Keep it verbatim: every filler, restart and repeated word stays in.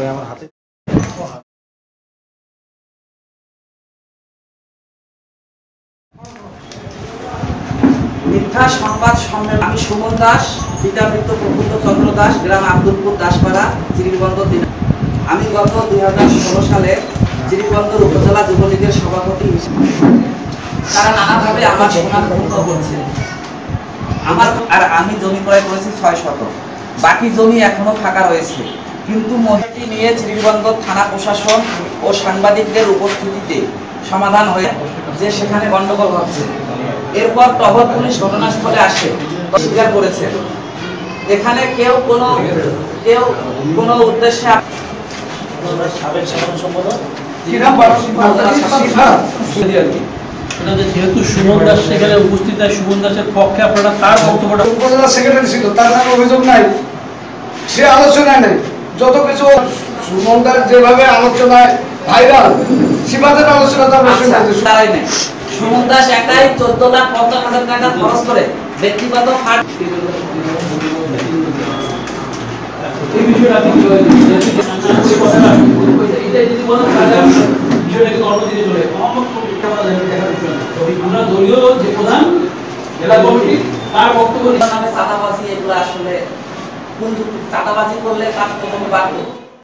আমার হাতে মিথ্যা সংবাদ সম্মেলন। আমি সুমন দাস, পিতামৃত প্রফুল্ল চন্দ্র দাস, গ্রাম আব্দুলপুর দাসপাড়া, চিরিরবন্দর। আমি গত দুই হাজার ষোলো সালে চিরিরবন্দর উপজেলা যুবলীগের সভাপতি হিসেবে তারা নানাভাবে আমার সমান পূর্ণ করছে। আমার আর আমি জমি ক্রয় করেছি ছয় শতক, বাকি জমি এখনো ফাঁকা রয়েছে। কিন্তু মহিলাটি নিয়ে চিরিরবন্দর থানা প্রশাসন ও সাংবাদিকদের উপস্থিতিতে সমাধান হয়ে যে সেখানে গন্ডগোল হচ্ছে। এরপর টহল পুলিশ ঘটনাস্থলে আসে, স্বীকার করেছে এখানে কেউ কোনো কেউ কোনো উদ্দেশ্যে। সাবেক সাধারণ সম্পাদক যেহেতু সুমন দাস সেখানে উপস্থিত হয়, সুমন দাসের পক্ষে আপনারা তার বক্তব্যটা। উপজেলা সেক্রেটারি ছিল, তার নামে অভিযোগ নাই, সে আলোচনায় নেই। যত কিছু সুমন দাস যেভাবে আলোচনায় ভাইরাল, সিবাদের আলোচনা তো আমরা তারাই নেই। সুমন দাস একাই চোদ্দ লাখ পঞ্চাশ হাজার টাকা খরচ করে ব্যক্তিগত ফান্ড। এই বিষয়টা আপনি এটাই যদি বলেন তাহলে বিষয়টাকে অন্যদিকে চলে আমরা দলীয় যে প্রধান জেলা কমিটি তার বক্তব্য নামে চাঁদাবাজি, এগুলো আসলে কোন চাঁদাবাজি করলে তার কোনো বাদ